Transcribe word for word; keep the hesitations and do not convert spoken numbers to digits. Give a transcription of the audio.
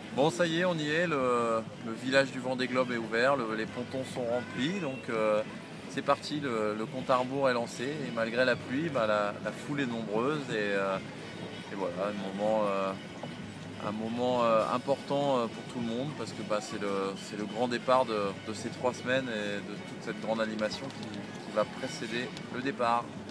Bon, ça y est, on y est, le, le village du Vendée Globe est ouvert, le- les pontons sont remplis, donc euh, c'est parti, le, le compte à rebours est lancé et malgré la pluie, bah, la, la foule est nombreuse et, euh, et voilà, un moment, euh, un moment euh, important euh, pour tout le monde parce que bah, c'est le, c'est le grand départ de, de ces trois semaines et de toute cette grande animation qui, qui va précéder le départ.